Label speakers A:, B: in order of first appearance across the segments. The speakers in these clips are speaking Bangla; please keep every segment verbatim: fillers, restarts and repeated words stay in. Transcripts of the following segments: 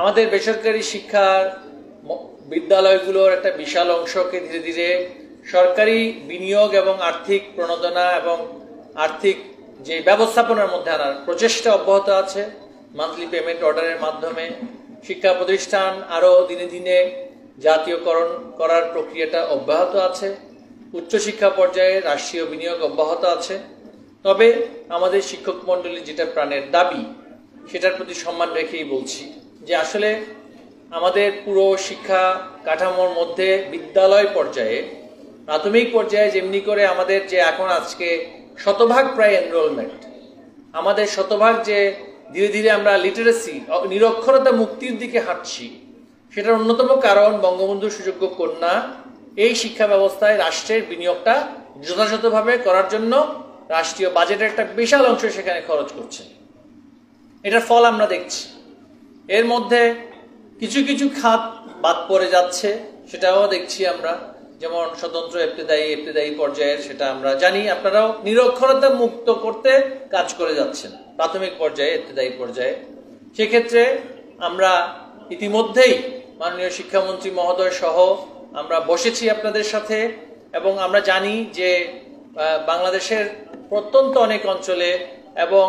A: আমাদের বেসরকারি শিক্ষার বিদ্যালয়গুলোর একটা বিশাল অংশকে ধীরে ধীরে সরকারি বিনিয়োগ এবং আর্থিক প্রণোদনা এবং আর্থিক যে ব্যবস্থাপনার মধ্যে আনার প্রচেষ্টা অব্যাহত আছে। মান্থলি পেমেন্ট অর্ডারের মাধ্যমে শিক্ষা প্রতিষ্ঠান আরও দিনে দিনে জাতীয়করণ করার প্রক্রিয়াটা অব্যাহত আছে। উচ্চশিক্ষা পর্যায়ে রাষ্ট্রীয় বিনিয়োগ অব্যাহত আছে। তবে আমাদের শিক্ষক মণ্ডলী যেটা প্রাণের দাবি, সেটার প্রতি সম্মান রেখেই বলছি যে আসলে আমাদের পুরো শিক্ষা কাঠামোর মধ্যে বিদ্যালয় পর্যায়ে, প্রাথমিক পর্যায়ে যেমনি করে আমাদের যে এখন আজকে শতভাগ প্রায় এনরোলমেন্ট, আমাদের শতভাগ যে ধীরে ধীরে আমরা লিটারেসি নিরক্ষরতা মুক্তির দিকে হাঁটছি, সেটার অন্যতম কারণ বঙ্গবন্ধু সুযোগ্য কন্যা এই শিক্ষা ব্যবস্থায় রাষ্ট্রের বিনিয়োগটা যথাযথভাবে করার জন্য রাষ্ট্রীয় বাজেটের একটা বিশাল অংশ সেখানে খরচ করছে। এটার ফল আমরা দেখছি। এর মধ্যে কিছু কিছু খাত বাদ পড়ে যাচ্ছে, সেটাও দেখছি আমরা, যেমন স্বতন্ত্র ইবতেদায়ী ইবতেদায়ী পর্যায়ের, সেটা আমরা জানি। আপনারাও নিরক্ষরতা মুক্ত করতে কাজ করে যাচ্ছেন প্রাথমিক পর্যায়ে ইবতেদায়ী পর্যায়ে। সেক্ষেত্রে আমরা ইতিমধ্যেই মাননীয় শিক্ষামন্ত্রী মহোদয় সহ আমরা বসেছি আপনাদের সাথে, এবং আমরা জানি যে বাংলাদেশের প্রত্যন্ত অনেক অঞ্চলে এবং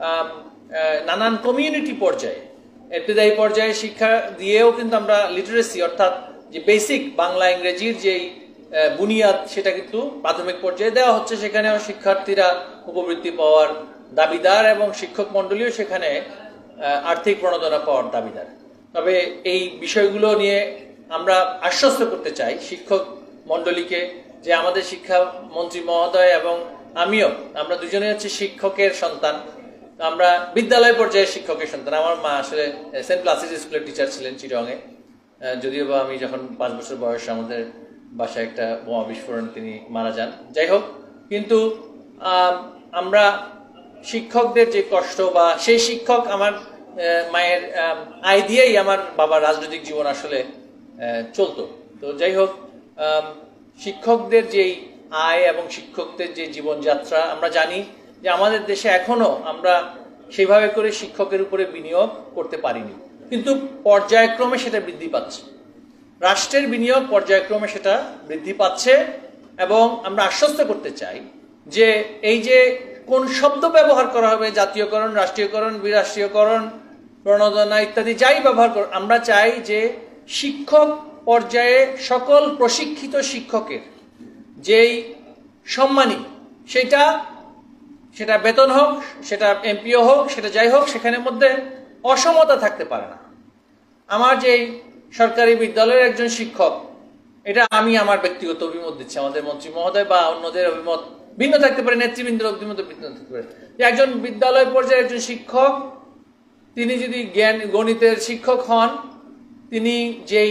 A: নানান কমিউনিটি পর্যায়ে ইবতেদায়ী পর্যায়ে শিক্ষা দিয়েও কিন্তু আমরা লিটারেসি অর্থাৎ যে বেসিক বাংলা ইংরেজির যেই বুনিয়াদ, সেটা কিন্তু প্রাথমিক পর্যায়ে দেওয়া হচ্ছে। সেখানেও শিক্ষার্থীরা উপবৃত্তি পাওয়ার দাবিদার এবং শিক্ষক মণ্ডলীও সেখানে আর্থিক প্রণোদনা পাওয়ার দাবিদার। তবে এই বিষয়গুলো নিয়ে আমরা আশ্বস্ত করতে চাই শিক্ষক মণ্ডলীকে যে আমাদের শিক্ষামন্ত্রী মহোদয় এবং আমিও, আমরা দুজনে হচ্ছে শিক্ষকের সন্তান। আমরা বিদ্যালয় পর্যায়ে শিক্ষকের সন্তান। আমার মা আসলে সেন্ট প্লাসিড স্কুলের টিচার ছিলেন চিটংয়ে, যদিও বা আমি যখন পাঁচ বছর বয়সে আমাদের বাসায় একটা বোমা বিস্ফোরণ তিনি মারা যান। যাই হোক, কিন্তু আমরা শিক্ষকদের যে কষ্ট, বা সেই শিক্ষক আমার মায়ের আয় দিয়েই আমার বাবার রাজনৈতিক জীবন আসলে চলতো। তো যাই হোক, শিক্ষকদের যেই আয় এবং শিক্ষকদের যে জীবনযাত্রা, আমরা জানি যে আমাদের দেশে এখনো আমরা সেইভাবে করে শিক্ষকের উপরে বিনিয়োগ করতে পারিনি, কিন্তু পর্যায়ক্রমে সেটা বৃদ্ধি পাচ্ছে। রাষ্ট্রের বিনিয়োগ পর্যায়ক্রমে সেটা বৃদ্ধি পাচ্ছে, এবং আমরা আশ্বস্ত করতে চাই যে এই যে কোন শব্দ ব্যবহার করা হবে, জাতীয়করণ, রাষ্ট্রীয়করণ, বিরাষ্ট্রীয়করণ, প্রণোদনা ইত্যাদি যাই ব্যবহার কর, আমরা চাই যে শিক্ষক পর্যায়ে সকল প্রশিক্ষিত শিক্ষকের যেই সম্মানী, সেটা সেটা বেতন হোক, সেটা এমপিও হোক, সেটা যাই হোক, সেখানের মধ্যে অসমতা থাকতে পারে না। আমার যেই সরকারি বিদ্যালয়ের একজন শিক্ষক, এটা আমি আমার ব্যক্তিগত অভিমত দিচ্ছি, আমাদের মন্ত্রী মহোদয় বা অন্যদের অভিমত ভিন্ন থাকতে পারে, নেতৃবৃন্দের অভিমত ভিন্ন থাকতে পারে, যে একজন বিদ্যালয় পর্যায়ের একজন শিক্ষক, তিনি যদি জ্ঞান গণিতের শিক্ষক হন, তিনি যেই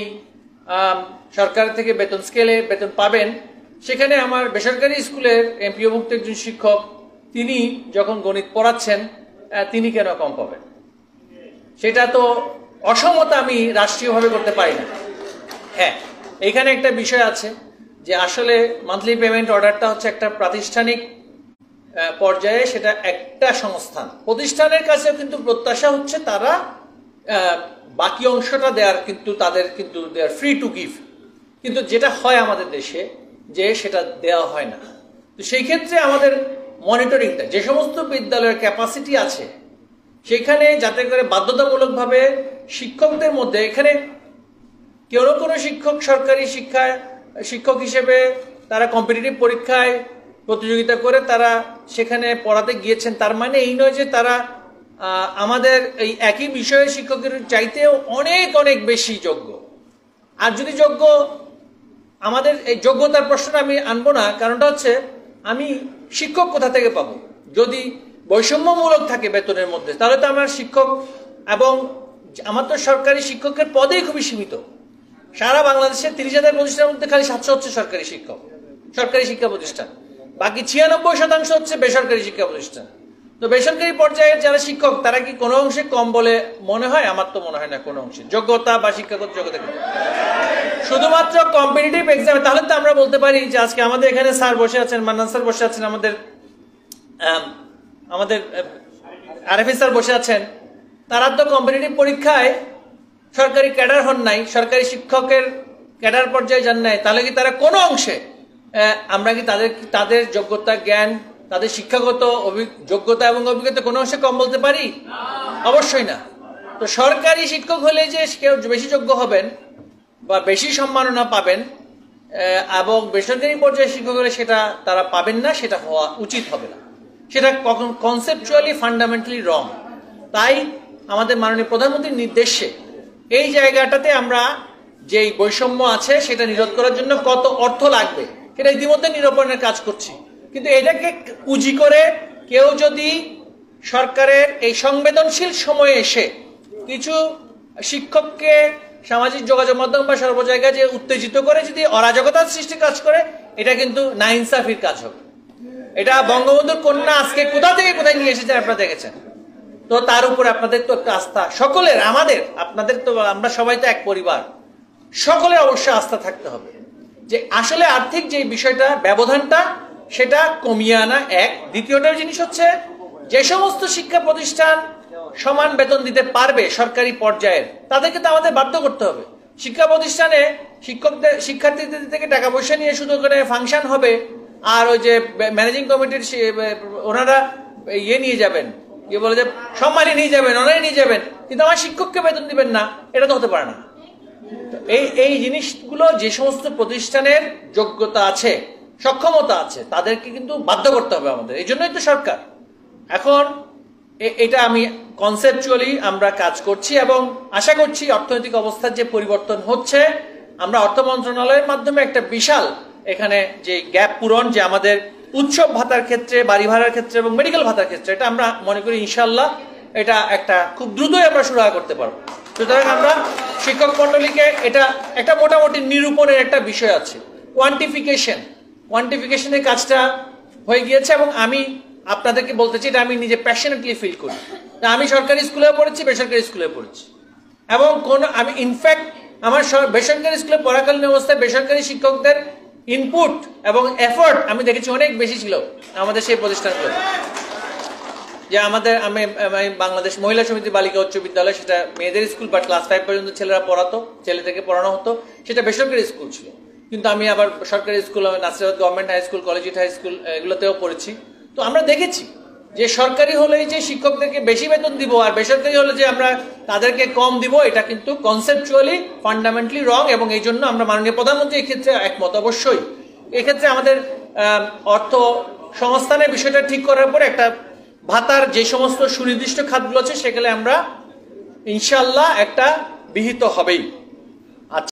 A: সরকার থেকে বেতন স্কেলে বেতন পাবেন, সেখানে আমার বেসরকারি স্কুলের এমপিওভুক্ত একজন শিক্ষক, তিনি যখন গণিত পড়াচ্ছেন, তিনি কেন কম পাবেন? সেটা তো অসমতা আমি রাষ্ট্রীয়ভাবে করতে পারি না। হ্যাঁ, এইখানে একটা বিষয় আছে যে আসলে মান্থলি পেমেন্ট অর্ডারটা হচ্ছে একটা প্রাতিষ্ঠানিক পর্যায়ে, সেটা একটা সংস্থান, প্রতিষ্ঠানের কাছে কিন্তু প্রত্যাশা হচ্ছে তারা বাকি অংশটা দেওয়ার, কিন্তু তাদের কিন্তু they are free to give, কিন্তু যেটা হয় আমাদের দেশে যে সেটা দেওয়া হয় না। তো সেই ক্ষেত্রে আমাদের মনিটরিংটা, যে সমস্ত বিদ্যালয়ের ক্যাপাসিটি আছে সেখানে যাতে করে বাধ্যতামূলকভাবে শিক্ষকদের মধ্যে, এখানে কেউ কোনো শিক্ষক সরকারি শিক্ষায় শিক্ষক হিসেবে তারা কম্পিটিটিভ পরীক্ষায় প্রতিযোগিতা করে তারা সেখানে পড়াতে গিয়েছেন, তার মানে এই নয় যে তারা আমাদের এই একই বিষয়ে শিক্ষকের চাইতেও অনেক অনেক বেশি যোগ্য। আর যদি যোগ্য, আমাদের এই যোগ্যতার প্রশ্নটা আমি আনবো না, কারণটা হচ্ছে আমি শিক্ষক কোথা থেকে পাবো? যদি বৈষম্যমূলক থাকে বেতনের মধ্যে, তাহলে তো আমার শিক্ষক, এবং আমার তো সরকারি শিক্ষকের পদেই খুবই সীমিত। সারা বাংলাদেশের তিরিশ হাজার প্রতিষ্ঠানের মধ্যে খালি সাতশো হচ্ছে সরকারি শিক্ষক, সরকারি শিক্ষা প্রতিষ্ঠান, বাকি ছিয়ানব্বই শতাংশ হচ্ছে বেসরকারি শিক্ষা প্রতিষ্ঠান। তো বেসরকারি পর্যায়ে যারা শিক্ষক, তারা কি কোনো অংশে কম বলে মনে হয়? আমার তো মনে হয় না কোনো অংশে, যোগ্যতা বা শিক্ষাগত যোগ্যতা শুধুমাত্র কম্পিটিটিভ এক্সামে। তাহলে তো আমরা বলতে পারি যে আজকে আমাদের এখানে স্যার বসে আছেন, মান্নান স্যার বসে আছেন, আমাদের আমাদের আরএফএ স্যার বসে আছেন, তারা তো কম্পিটিটিভ পরীক্ষায় সরকারি ক্যাডার হন নাই, সরকারি শিক্ষকের ক্যাডার পর্যায়ে যান নাই, তাহলে কি তারা কোনো অংশে আমরা কি তাদের তাদের যোগ্যতা, জ্ঞান, তাদের শিক্ষাগত যোগ্যতা এবং অভিজ্ঞতা কোনো অংশে কম বলতে পারি? অবশ্যই না। তো সরকারি শিক্ষক হলে যে কেউ বেশি যোগ্য হবেন বা বেশি সম্মাননা পাবেন এবং বেসরকারি পর্যায়ে শিক্ষক হলে সেটা তারা পাবেন না, সেটা হওয়া উচিত হবে না। সেটা কখন কনসেপচুয়ালি ফান্ডামেন্টালি রং। তাই আমাদের মাননীয় প্রধানমন্ত্রীর নির্দেশে এই জায়গাটাতে আমরা যেই বৈষম্য আছে সেটা নিরোধ করার জন্য কত অর্থ লাগবে সেটা ইতিমধ্যে নিরূপণের কাজ করছি। কিন্তু এটাকে পুঁজি করে কেউ যদি সরকারের এই সংবেদনশীল সময়ে এসে কিছু শিক্ষককে সামাজিক যোগাযোগ মাধ্যম বা সর্ব জায়গায় যে উত্তেজিত করে যদি অরাজকতার সৃষ্টি কাজ করে, এটা কিন্তু নাইনসাফির কাজ হবে। এটা বঙ্গবন্ধুর কন্যা আজকে কোথা থেকে কোথায় নিয়ে এসেছেন আপনারা দেখেছেন। তো তার উপরে আপনাদের তো একটা আস্থা, সকলের, আমাদের, আপনাদের তো, আমরা সবাই তো এক পরিবার, সকলের অবশ্যই আস্থা থাকতে হবে যে আসলে আর্থিক যে বিষয়টা, ব্যবধানটা সেটা কমিয়ে আনা এক। দ্বিতীয়টা জিনিস হচ্ছে যে সমস্ত শিক্ষা প্রতিষ্ঠান সমান বেতন দিতে পারবে সরকারি পর্যায়ের, তাদেরকে তো আমাদের বাধ্য করতে হবে। শিক্ষা প্রতিষ্ঠানে শিক্ষকদের শিক্ষার্থীদের থেকে টাকা পয়সা নিয়ে শুধু করে ফাংশন হবে, আর ওই যে ম্যানেজিং কমিটির ওনারা ইয়ে নিয়ে যাবেন, কি বলে যে সম্মানী নিয়ে যাবেন, ওনারাই নিয়ে যাবেন, কিন্তু আমার শিক্ষককে বেতন দিবেন না, এটা তো হতে পারে না। এই এই জিনিসগুলো যে সমস্ত প্রতিষ্ঠানের যোগ্যতা আছে, সক্ষমতা আছে, তাদেরকে কিন্তু বাধ্য করতে হবে আমাদের। এই জন্যই তো সরকার এখন এটা আমি কনসেপচুয়ালি আমরা কাজ করছি এবং আশা করছি অর্থনৈতিক অবস্থার যে পরিবর্তন হচ্ছে, আমরা অর্থ মন্ত্রণালয়ের মাধ্যমে একটা বিশাল এখানে যে গ্যাপ পূরণ, যে আমাদের উৎসব ভাতার ক্ষেত্রে, বাড়ি ভাড়ার ক্ষেত্রে এবং মেডিকেল ভাতার ক্ষেত্রে, এটা আমরা মনে করি ইনশাল্লাহ এটা একটা খুব দ্রুতই আমরা শুরু করতে পারবো। সুতরাং আমরা শিক্ষক মন্ডলীকে এটা একটা মোটামুটি নিরূপণের একটা বিষয় আছে, কোয়ান্টিফিকেশন কোয়ান্টিফিকেশনের কাজটা হয়ে গিয়েছে এবং আমি আপনাদেরকে বলতে চাই এটা আমি নিজে প্যাশনেটলি ফিল করি। আমি সরকারি স্কুলে পড়েছি, বেসরকারি স্কুলে পড়েছি এবং কোন আমি ইনফ্যাক্ট আমার বেসরকারি স্কুলে পড়াকালীন অবস্থায় বেসরকারি শিক্ষকদের ইনপুট এবং এফোর্ট আমি দেখেছি অনেক বেশি ছিল আমাদের সেই প্রতিষ্ঠানগুলো। যে আমাদের আমি বাংলাদেশ মহিলা সমিতি বালিকা উচ্চ বিদ্যালয়, সেটা মেয়েদের স্কুল, বাট ক্লাস ফাইভ পর্যন্ত ছেলেরা পড়াতো, ছেলেদেরকে পড়ানো হতো, সেটা বেসরকারি স্কুল ছিল। কিন্তু আমি আবার সরকারি school, Nasirabad government high school, collegiate high school, এগুলোতেও পড়েছি। তো আমরা দেখেছি যে সরকারি হলেই যে শিক্ষকদেরকে বেশি বেতন দিব আর বেসরকারি হলে যে আমরা তাদেরকে কম দিব, এটা কিন্তু কনসেপচুয়ালি ফান্ডামেন্টালি রং। এবং এই জন্য আমরা মাননীয় প্রধানমন্ত্রী এই ক্ষেত্রে একমত। অবশ্যই এক্ষেত্রে আমাদের অর্থ সংস্থানের বিষয়টা ঠিক করার পরে একটা ভাতার যে সমস্ত সুনির্দিষ্ট খাতগুলো আছে সেগুলো আমরা ইনশাল্লাহ একটা বিহিত হবেই।